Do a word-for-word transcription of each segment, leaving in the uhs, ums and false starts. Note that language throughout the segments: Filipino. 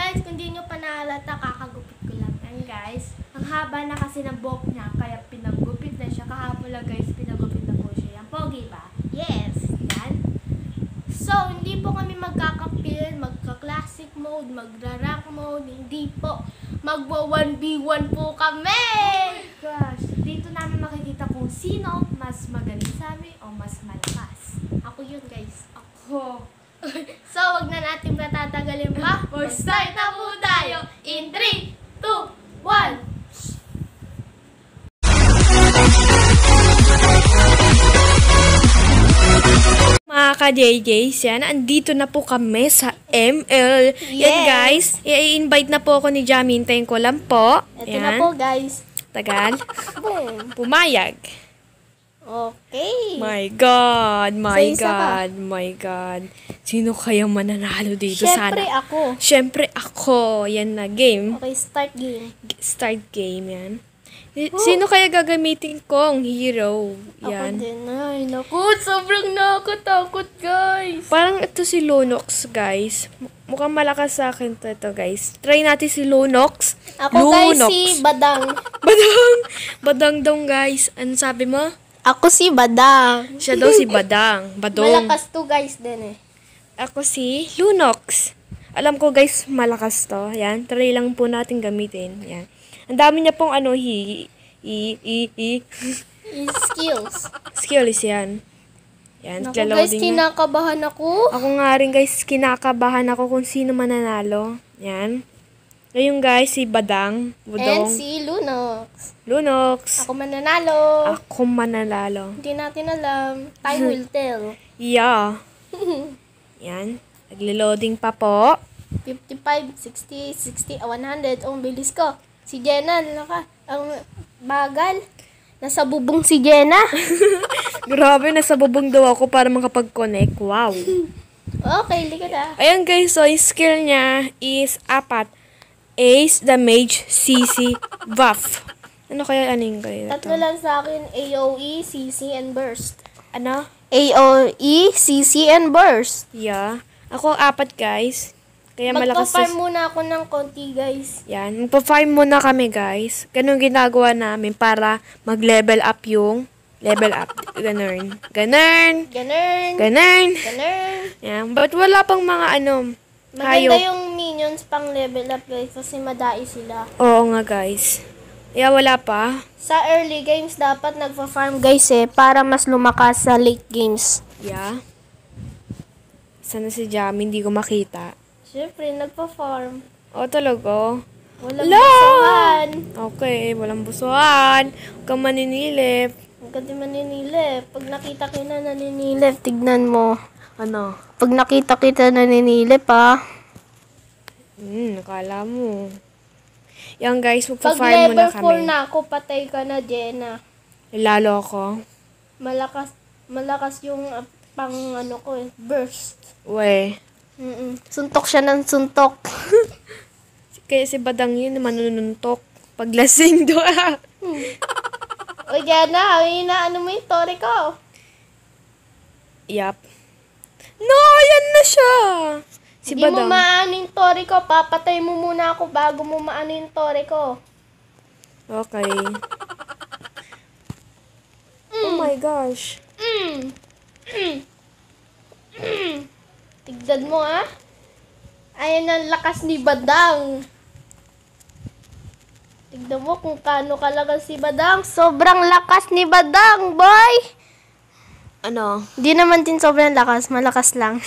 guys, kung di nyo pa nahalata, kakagupit ko lang. Yan guys, ang haba na kasi ng buhok niya, kaya pinagupit na siya. Kahapon lang guys, pinagupit na po siya. Yan, pogi ba? Yes! Yan. So, hindi po kami magkakapil, magka-classic mode, magra-rank mode, hindi po. Magwa one v one po kami! Oh my gosh! Dito namin makikita kung sino mas magaling sa amin o mas malakas. Ako yun guys. Ako. So, wag na natin patatagalin pa. Mag-start na po tayo in three, two, one. Mga ka-J Js, yan, andito na po kami sa M L. Yes. Yan guys, i-invite na po ako ni Jamie. Hintayin ko lang po. Ito yan. na po guys. Tagal. Boom. Pumayag. Okay. My God, my Sa isa ka. God, my God. Sino kaya mananalo dito Siyempre sana? ako. Siyempre ako. Yan na, game. Okay, start game. Start game, yan. Sino kaya gagamitin kong hero? Yan. Ako din. Ay, naku. Sobrang nakakatakot, guys. Parang ito si Lunox, guys. Mukhang malakas sa akin to, ito, guys. Try natin si Lunox. Ako, guys, si Badang. Badang! Badang daw, guys. Ano sabi mo? Ako si Badang. Siya daw si Badang. Badong. Malakas to, guys, din eh. Ako si Lunox. Alam ko, guys, malakas to. Yan. Try lang po natin gamitin. Yan. Ang dami niya pong ano, hi, i, i, i. Skills. Skills yan. Yan. Naku, guys, na. kinakabahan ako. Ako nga rin, guys, kinakabahan ako kung sino mananalo. Yan. Ngayon, guys, si Badang. Budong. And si Lunox. Lunox. Ako mananalo. Ako mananalo. Hindi natin alam. Time will tell. Yeah. Yan. Naglo-loading pa po. fifty-five, sixty, sixty, one hundred. Oh, ang bilis ko. Si Jenna, naka, ang bagal. Nasa bubong si Jenna. Grabe, nasa bubong daw ako para makapag-connect. Wow. Okay, liga na. Ayan guys, so yung skill niya is apat. Ace, Damage, C C, Buff. Ano kaya aning kayo? Tatlo lang sa akin, A O E, C C, and Burst. Ano? A O E, C C, and Burst. Yeah. Ako apat guys. Kaya malakas. Magpa-farm muna ako ng konti, guys. Yan. Magpa-farm muna kami, guys. Ganun ginagawa namin para mag-level up yung level up. Ganun. Ganun. Ganun. Ganun. Ganun. Yan. But wala pang mga ano, Maganda hayop. yung minions pang level up, guys, kasi madai sila. Oo nga, guys. Kaya wala pa. Sa early games, dapat nagpa-farm, guys, eh, para mas lumakas sa late games. Yeah. Sana si Jamie, hindi ko makita. Siyempre, nagpa-farm. O, talaga. Walang Hello! busuhan. Okay, walang busuhan. Huwag kang maninilip. Huwag ka din maninilip. Pag nakita kita naninilip, tignan mo. Ano? Pag nakita kita naninilip, ha? Hmm, nakala mo. Yan guys, Pag magpa-farm muna level four kami. na ako, patay ka na, Jenna. Lalo ako. Malakas, malakas yung uh, pang ano ko eh, burst. We. Mm-mm. Suntok siya ng suntok. Kaya si Badang yun, manununtok. Paglasing doon. hmm. O Jenna, na ano mo yung tori ko? Yap. No, yan na siya. Si Hindi mo Badang. maano yung tori ko. Papatay mo muna ako bago mo maano yung tori ko. Okay. Mm. Oh my gosh. Mm. Mm. Mm. Tignan mo, ha? Ayan ang lakas ni Badang. Tignan mo kung kano kalakas si Badang. Sobrang lakas ni Badang, boy! Ano? Di naman din sobrang lakas. Malakas lang.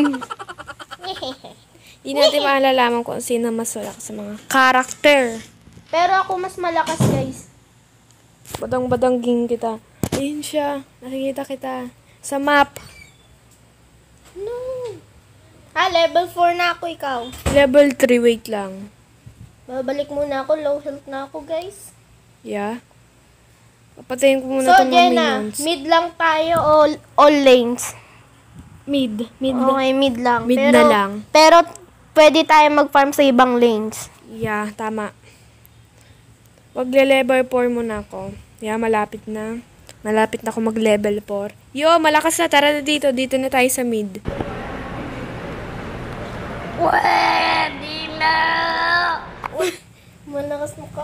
Hindi natin malalaman kung sino mas malakas sa mga karakter. Pero ako mas malakas, guys. Badang-badangging kita. Ayun siya. Nakikita kita. Sa map. No. Ha, level four na ako, ikaw. Level three, wait lang. Babalik muna ako. Low health na ako, guys. Yeah. Papatayin ko muna So, itong mga Jenna, minions. mid lang tayo all, all lanes. Mid. Mid. Okay, mid lang. Mid pero, na lang. Pero, pwede tayo mag-farm sa ibang lanes. Yeah, tama. Magle-level four muna ako. Yeah, malapit na. Malapit na ako mag-level four. Yo, malakas na. Tara na dito. Dito na tayo sa mid. Pwede na!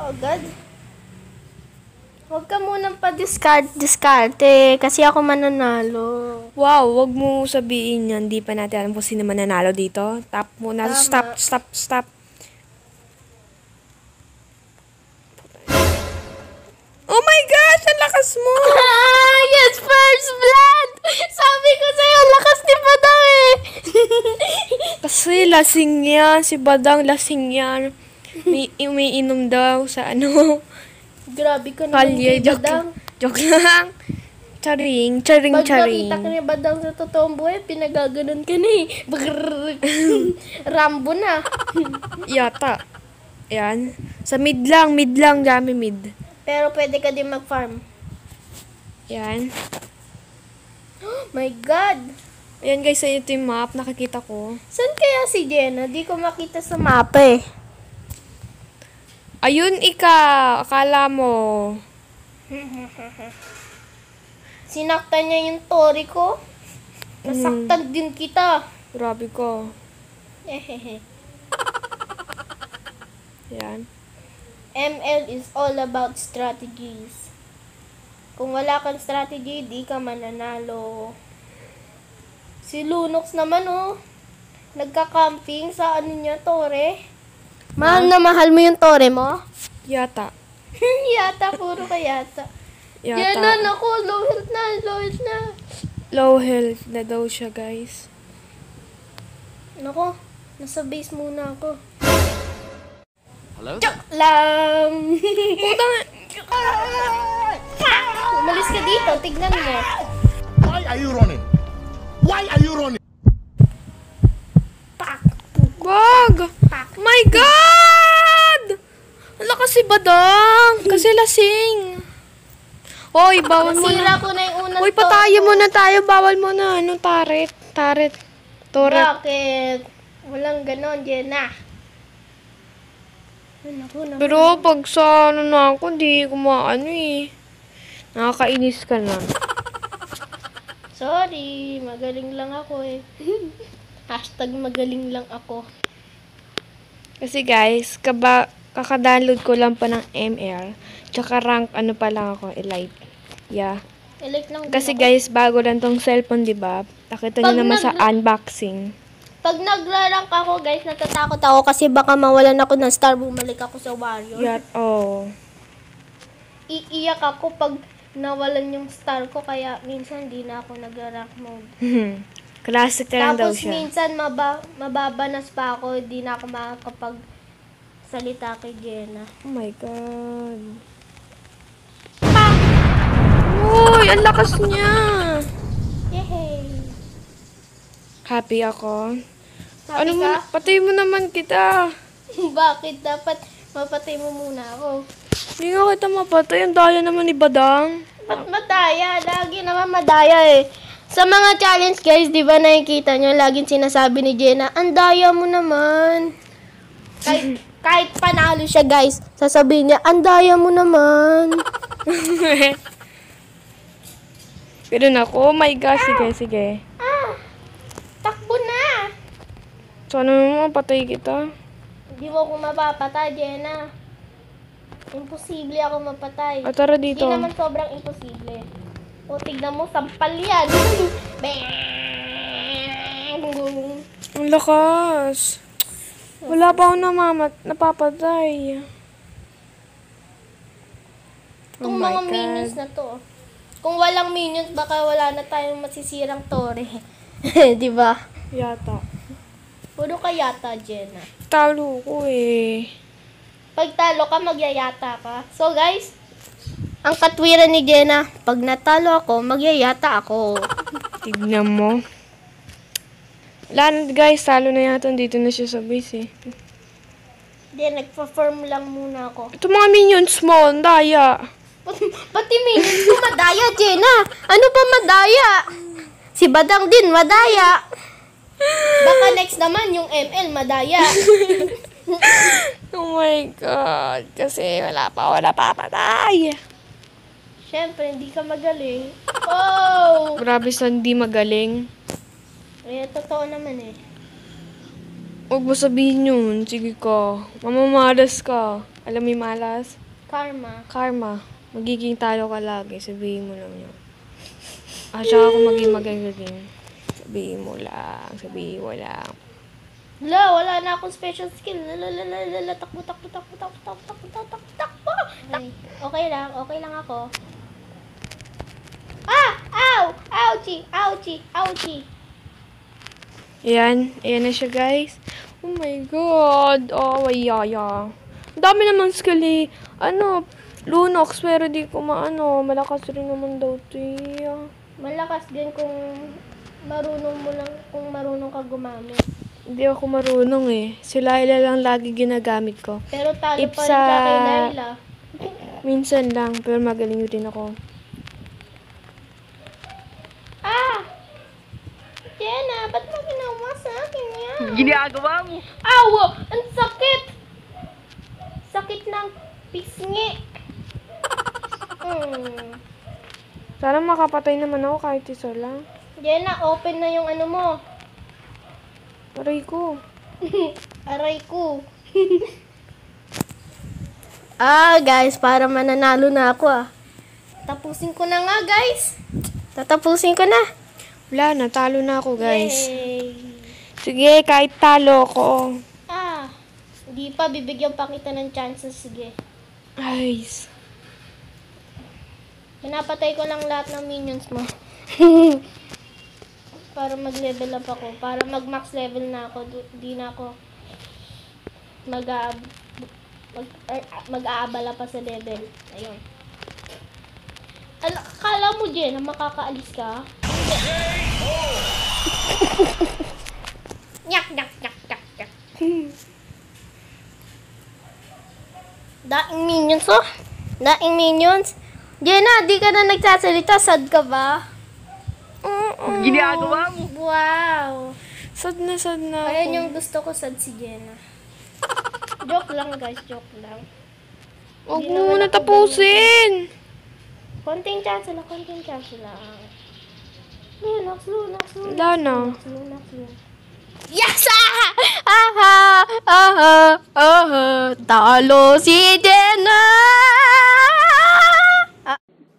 agad. Huwag ka munang pa-discard, discarte, kasi ako mananalo. Wow, wag mo sabihin yan. Di pa natin alam kung sino mananalo dito. Tap muna. Tama. Stop, stop, stop. Oh my gosh! Ang lakas mo! Ah, yes, first blood! Sabi ko sa'yo, lakas ni Badang eh. Kasi lasing yan. Si Badang lasing yan. May, may inom daw sa ano. Grabe ka naman Kalye. kay Joke, Badang. joke lang. Charing, charing, Pag charing. nakita ka ni Badang sa totoong buhay, pinagaganon ka na eh. Brrrr. Rambo na. Yata. Yan. Sa mid lang, mid lang. Dami mid. Pero pwede ka din mag-farm. Yan. My God! Ayan guys, ito yung map. Nakikita ko. Saan kaya si Jenna? Di ko makita sa mapa eh. Ayun, ika. Akala mo. Sinaktan niya yung tori ko. Nasaktan din kita. Grabe ko. Ehehe. Yan. M L is all about strategies. Kung wala kang strategy, di ka mananalo. Si Lunox naman oh. Nagka-camping sa ano niya, tore. Mahal na mahal mo yung tore mo? Yata. Yata, puro ka yata. Yata. Yan na, naku, low health na, low health na. Low health na daw siya, guys. Naku, nasa base muna ako. Hello? Lang! Umalis ka dito, tignan mo. Why are you running? Why are you running? Pak! Wag! My God! Ang lakas si Badang. Kasi lasing. Hoy, bawal mo Nasira na. ko na yung unang Hoy, patayo mo na tayo. Bawal mo na. Ano, taret? Taret. Toret. Bakit? Walang ganon, Jenna. Ay, naku, naku. Pero pag sa ano na ako, di ko maano eh. Nakakainis ka na. Sorry, magaling lang ako eh. Hashtag magaling lang ako. Kasi guys, kaba, kaka-download ko lang pa ng M L. Tsaka rank, ano pa lang ako, elite. Yeah. Elect lang din Kasi ako. guys, bago lang tong cellphone, di ba? Nakita Pag niyo naman sa nag- unboxing. Pag nagrarank ako, guys, natatakot ako kasi baka mawalan ako ng star, bumalik ako sa warrior. Yat, oh. Iiyak ako pag nawalan yung star ko, kaya minsan di na ako nag-rank mode. Classic na lang daw Tapos siya. minsan maba, mababanas pa ako, di na ako makakapag salita kay Jenna. Oh my God. Uy, ang lakas niya. Yay! Happy ako. Sabi Ano mo, ka, na- patay mo naman kita. bakit dapat mapatay mo muna ako? Hindi nga kita mapatay. Ang daya naman ni Badang. Ba't madaya? Lagi naman madaya eh. Sa mga challenge guys, di ba nakikita nyo, laging sinasabi ni Jenna, ang daya mo naman. Kahit, kahit panalo siya guys, sasabihin niya, ang daya mo naman. Pero ako, oh my gosh. Sige, sige. Ah, takbo na. Sana naman patay kita. Hindi mo ako mapapatay, Jenna. Imposible ako mapatay. O, tara Hindi dito. naman sobrang imposible. O, tignan mo, sampal yan. Bang! Ang lakas. Wala pa ako namamat, napapatay. Itong Oh my mga God. minions na to. Kung walang minions, baka wala na tayong masisirang tore. Di ba? Yata. Puro ka yata, Jenna. Talo ko eh. Pag talo ka, magyayata ka. So, guys, ang katwiran ni Jenna, pag natalo ako, magyayata ako. Tignan mo. Wala na guys, talo na yata. Dito na siya sa base eh. Hindi, nagpa-firm lang muna ako. Ito mga minions mo, ang daya. Pati minions ko madaya, Jenna. Ano ba madaya? Si Badang din, madaya. Baka next naman yung M L, madaya. Oh my God. Kasi wala pa ako napapatay. Siyempre, hindi ka magaling. Oh! Grabe sa hindi magaling. Eh, totoo naman eh. Huwag mo sabihin yun. Sige ka. Mamamalas ka. Alam mo yung malas? Karma. Karma. Magiging talo ka lagi. Sabihin mo lang yun. Ah, saka ako maging magaling. Sabihin mo lang. Sabihin mo lang. Wala, wala na akong special skill. Lalalala, takbo, takbo, takbo, takbo, takbo, takbo, takbo, takbo, takbo. Okay lang, okay lang ako. Ah! Ow! Ouchie! Ouchie! Ouchie! Ayan. Ayan na siya, guys. Oh my God. Oh, ay, yaya. Ang dami naman skill eh. Ano, Lunox, pero di ko maano. Malakas rin naman daw ito eh. Malakas din kung marunong mo lang, kung marunong ka gumamit. Hindi ako marunong eh. Si Laila lang lagi ginagamit ko. Pero talo If pa rin sa- ka kay Laila. Minsan lang, pero magaling rin ako. Ah! Jenna, ba't mo ginawa sa akin yan? Ginagawa mo. Aw! Ang sakit! Sakit ng pisngi. Hmm. Sana makapatay naman ako kahit isa lang. Jenna, open na yung ano mo. Aray ko. Aray ko. Ah, guys, para mananalo na ako ah. Tapusin ko na nga, guys. Tatapusin ko na. Wala na, talo na ako guys. Yay. Sige, kahit talo ko. Ah, hindi pa. Bibigyan pa kita ng chances. Sige. Ay. Pinapatay ko lang lahat ng minions mo. Para mag-level up ako. Para mag-max level na ako. Di na ako mag-aab mag, er, mag-aabala pa sa level. Ayun. Al- Akala mo, Jen, na makakaalis ka? Nyak, nyak, nyak, nyak, nyak. Daing minions, oh. Daing minions. Jenna, di ka na nagsasalita. Sad ka ba? Ginagawa mo. Wow. Sad na, sad na ako. Ayan yung gusto ko, sad si Jenna. Joke lang, guys. Joke lang. Huwag Hindi mo naman muna ako tapusin. Konting chance lang, konting chance lang. Lunax, lunax, lunax. Wala na. Lunax, lunax, lunax. Yes! Ah! Aha! Aha! Aha! Talo si Jenna! Ah.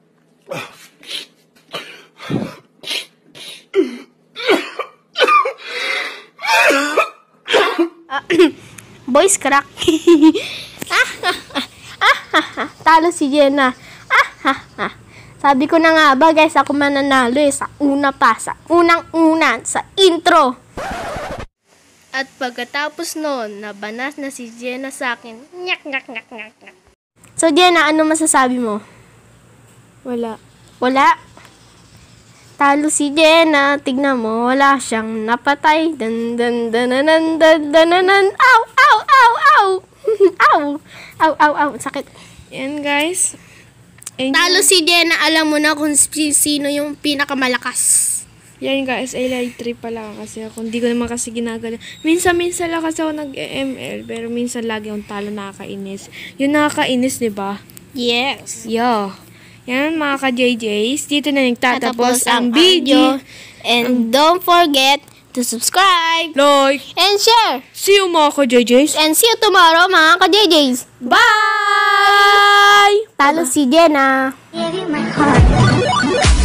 Ah, voice crack. Ah, ah, ah, ah, ah, ah. Talo si Jenna. Ah, ah, ah. Sabi ko na nga ba guys, ako mananalo eh, sa una pa, sa unang-una, sa intro. At pagkatapos noon, nabanas na si Jenna sa akin. Nyak, nyak, nyak, nyak, nyak. So Jenna, ano masasabi mo? Wala. Wala. Talo si Jenna, tignan mo, wala siyang napatay. Dan, dan, dan, dan, dan, dan, dan, dan, dan. Ow, ow, ow, ow. Ow, ow, ow, ow, sakit. Yan guys. Ayun Talo si Jenna, alam mo na kung si- sino yung pinakamalakas. Yan guys, ay light trip pala kasi ako. Hindi ko naman kasi ginagala. Minsan-minsan lang kasi ako nag-M L, pero minsan lagi akong talo, nakakainis. Yung nakakainis, di ba? Yes. Yo. Yan mga ka-J Js. Dito na nagtatapos Tatapos ang video. And don't forget to subscribe Like. and share. See you mga ka-J Js. And see you tomorrow mga ka-J Js. Bye! Talo si Jenna. Give you my heart.